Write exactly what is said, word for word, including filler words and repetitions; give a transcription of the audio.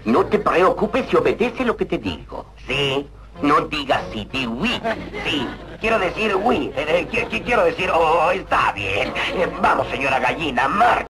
No te preocupes si obedece lo que te digo. ¿Sí? No digas sí, di oui. Sí, quiero decir oui. Eh, eh, qui- qui- quiero decir, oh, está bien. Eh, vamos, señora gallina, marcha.